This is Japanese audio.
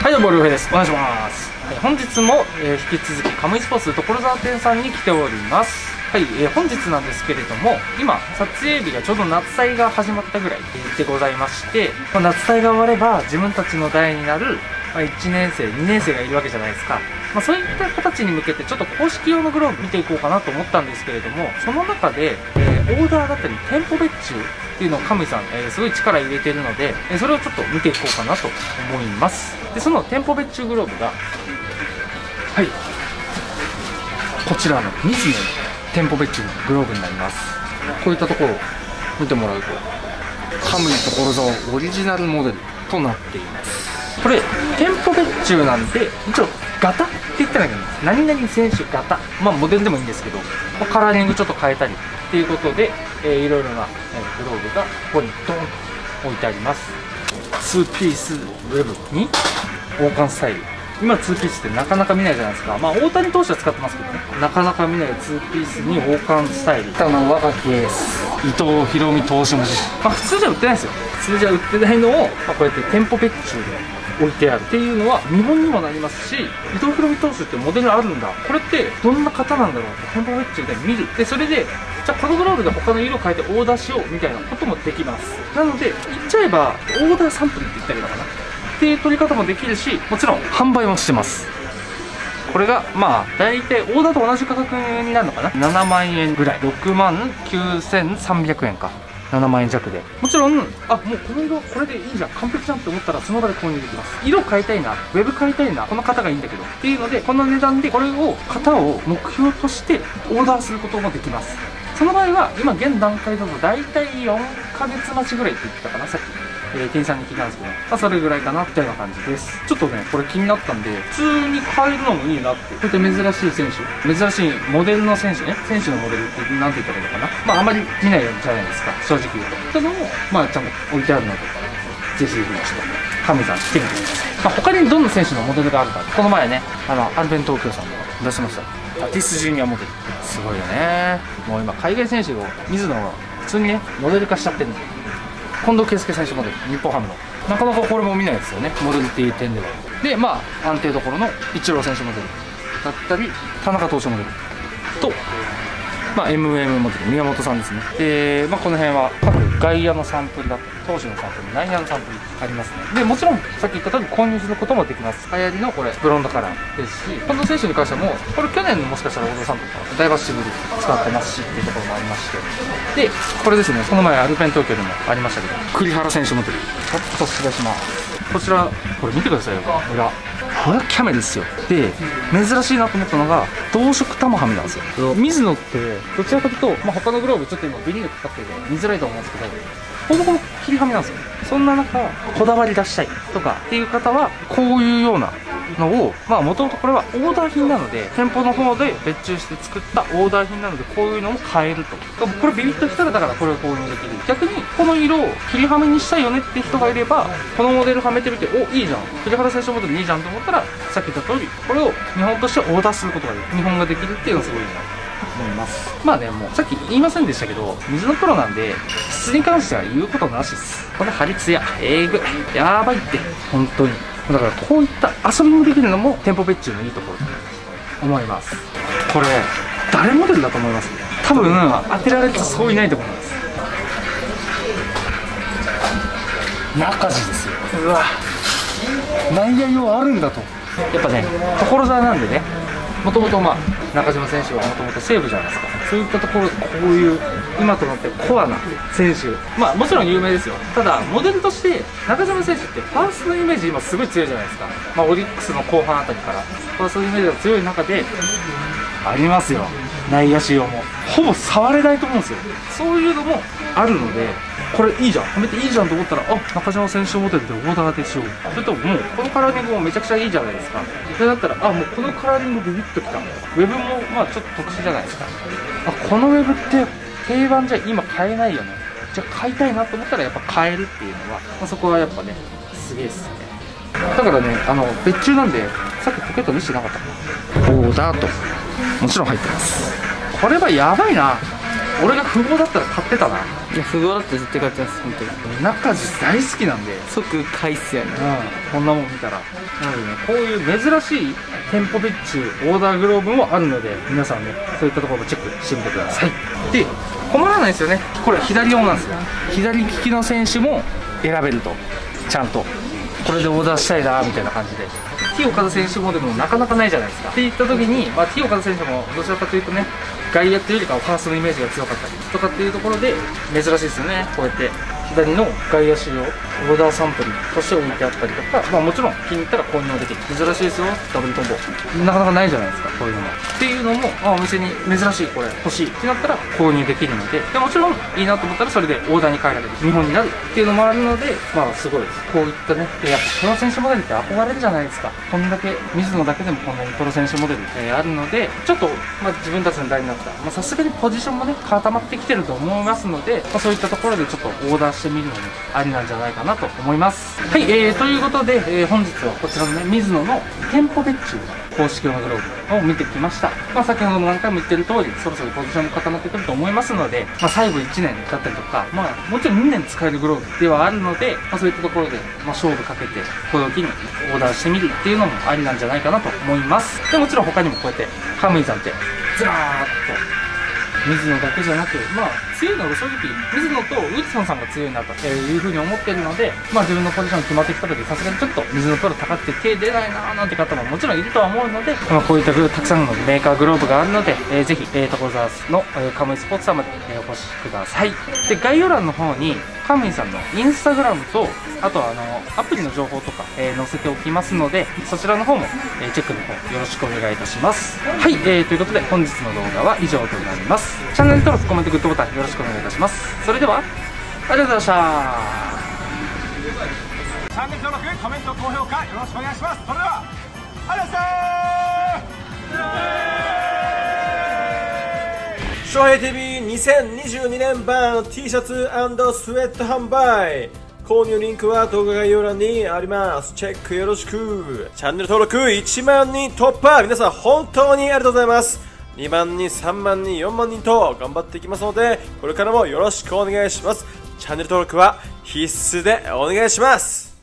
はい、どうもりょうへいです。お願いします。はい、本日も、引き続きカムイスポーツ所沢店さんに来ております。はい、本日なんですけれども、今撮影日がちょうど夏祭が始まったぐらいでございまして、夏祭が終われば自分たちの代になる、1年生2年生がいるわけじゃないですか。そういった子たちに向けてちょっと公式用のグローブ見ていこうかなと思ったんですけれども、その中で、オーダーだったり店舗別注っていうのをカムイさん、すごい力入れてるので、それをちょっと見ていこうかなと思います。でその店舗別注グローブが、はい、こちらの2時の店舗別注のグローブになります。こういったところを見てもらうと、カムイ所沢オリジナルモデルとなっています。これ店舗別注なんで、一応型って言ったらいいんです。何々選手型、モデルでもいいんですけど、カラーリングちょっと変えたりっていうことで、いろいろなグローブがここにドーンと置いてあります。2ピースウェブに王冠スタイル。今2ピースってなかなか見ないじゃないですか。大谷投手は使ってますけどね、なかなか見ない2ピースに王冠スタイル。若きエース伊藤大海投手も普通じゃ売ってないですよ。普通じゃ売ってないのを、こうやって店舗別注で置いてあるっていうのは見本にもなりますし、伊藤大海投手ってモデルあるんだ、これってどんな方なんだろうって店舗別注で見る。でそれでじゃあこのグローブで他の色を変えてオーダーしようみたいなこともできます。なので言っちゃえばオーダーサンプルって言ったらいいのかなっていう取り方もできるし、もちろん販売もしてます。これが大体オーダーと同じ価格になるのかな、7万円ぐらい、6万9300円か、7万円弱で、もちろんもうこの色これでいいじゃん、完璧じゃんって思ったらその場で購入できます。色変えたいな、ウェブ変えたいな、この型がいいんだけどっていうので、この値段でこれを型を目標としてオーダーすることもできます。その場合は今現段階だと大体4ヶ月待ちぐらいって言ってたかな、さっき店員さんに聞いたんですけど、それぐらいかなみたいな感じです。ちょっとねこれ気になったんで、普通に買えるのもいいなって。こうやって珍しい選手、珍しいモデルの選手ね、選手のモデルって何て言ったらいいのかな、あんまり見ないじゃないですか、正直言うと。そういうのもちゃんと置いてあるので、ぜひぜひカムイさん来てみてください。他にどんな選手のモデルがあるか、この前ねアルベン東京さんが出しましたタティスジュニアモデル、すごいよね。もう今海外選手を水野が普通にねモデル化しちゃってるんで、近藤圭介選手モデル、日本ハムの、なかなかこれも見ないですよね、モデルっていう点では。で安定どころのイチロー選手モデルだったり、田中投手モデルと、MM モデル宮本さんですね。でこの辺は各外野のサンプルだったり、投手のサンプル、内野のサンプルありますね。でもちろんさっき言った通り購入することもできます。流行りのこれブロンドカラーですし、近藤選手に関してもこれ去年のもしかしたら大田さんとかダイバーシブル使ってますしっていうところもありまして、でこれですね、この前アルペン東京でもありましたけど、栗原選手モデルちょっと失礼します。こちらこれ見てくださいよ、裏これはキャメですよ。で珍しいなと思ったのが同色玉はめなんですよ。水野ってどちらかというと、他のグローブちょっと今ビニールかかってて見づらいと思うんですけど、ほぼほぼ切りはめなんですよ。そんな中こだわり出したいとかっていう方はこういうようなのを、もともとこれはオーダー品なので店舗の方で別注して作ったオーダー品なので、こういうのも買えると。これビビッときたらだからこれを購入できる。逆にこの色を切りはめにしたいよねって人がいれば、このモデルはめてみて、おいいじゃん、栗原選手モデルいいじゃんと思ったら、さっき言った通りこれを見本としてオーダーすることができる、見本ができるっていうのがすごいいいなと思います。もうさっき言いませんでしたけど、水のプロなんで質に関しては言うことなしです。この張り艶えぐい、やばいって本当に。だからこういった遊びもできるのも店舗別注のいいところだと思います。これ誰モデルだと思います？多分当てられる人そういないと思います。中地ですよ。うわ、内野用あるんだと。やっぱね所沢なんでね、もともと中島選手はもともと西武じゃないですか。そういったところでこういう今となってコアな選手、もちろん有名ですよ。ただモデルとして中島選手ってファーストのイメージ今すごい強いじゃないですか。オリックスの後半あたりからファーストのイメージが強い中でありますよ、内野手用もほぼ触れないと思うんですよ。そういうのもあるので、これいいじゃん、はめていいじゃんと思ったら、中島選手モデルでオーダーでしよう。それともうこのカラーリングもめちゃくちゃいいじゃないですか。それだったらもうこのカラーリングビビッときた。ウェブもちょっと特殊じゃないですか。このウェブって定番じゃ今買えないよね、じゃあ買いたいなと思ったらやっぱ買えるっていうのは、そこはやっぱねすげえっすね。だからね別注なんで、さっきポケット見せてなかったかな、オーダーともちろん入ってます。これはやばいな。 俺が富豪だったら買ってたな。 いや、富豪だったら絶対買ってます、本当に。 中地大好きなんで、 即買いっすよね。 こんなもん見たら。なのでね、こういう珍しい店舗別注オーダーグローブもあるので、皆さんね、そういったところチェックしてみてください。で、困らないですよね。これ左用なんですよ。左利きの選手も選べると。ちゃんと。これでオーダーしたいなみたいな感じで。T 岡田選手モデルもなかなかないじゃないですか。って言った時に、T 岡田選手もどちらかというとね、外野っていうよりかはファーストのイメージが強かったりとかっていうところで珍しいですよね。こうやって左の外野手用オーダーサンプルとして置いてあったりとか、もちろん気に入ったら購入できる。珍しいですよ、ダブルトンボ。なかなかないじゃないですか、こういうのも。っていうのも、お店に珍しいこれ欲しいってなったら購入できるので、もちろんいいなと思ったらそれでオーダーに変えられる、見本になるっていうのもあるので、すごいこういったね、やっぱプロ選手モデルって憧れるじゃないですか。こんだけ水野だけでもこんなにプロ選手モデルってあるので、ちょっと自分たちの代になったさすがにポジションもね固まってきてると思いますので、そういったところでちょっとオーダーしてみるのもありなんじゃないかなと思います。はい、ということで、本日はこちらのね水野の店舗別注公式用のグローブを見てきました。先ほども何回も言ってる通り、そろそろポジションも固まってくると思いますので、最後1年だったりとか、もちろん2年使えるグローブではあるので、そういったところで、勝負かけてこの機にオーダーしてみるっていうのもありなんじゃないかなと思います。でもちろん他にもこうやってカムイさんってずらーっと水野だけじゃなく、強いのが正直水野とウィルソンさんが強いなというふうに思ってるので、自分のポジション決まってきた時、さすがにちょっと水野プロ高くて手出ないなーなんて方ももちろんいるとは思うので、こういったたくさんのメーカーグローブがあるので、ぜひ所沢のカムイスポーツさんまでお越しください。で、概要欄の方にカムイさんのインスタグラムと、あとはアプリの情報とか、載せておきますので、そちらの方も、チェックの方よろしくお願いいたします。はい、ということで本日の動画は以上となります。チャンネル登録、コメント、グッドボタンよろしくお願いいたします。それではありがとうございました。 チャンネル登録、コメント、高評価よろしくお願いします。それではありがとうございました。翔平 TV2022 年版 T シャツ&スウェット販売、購入リンクは動画概要欄にあります。チェックよろしく。チャンネル登録1万人突破、皆さん本当にありがとうございます。2万人、3万人、4万人と頑張っていきますので、これからもよろしくお願いします。チャンネル登録は必須でお願いします。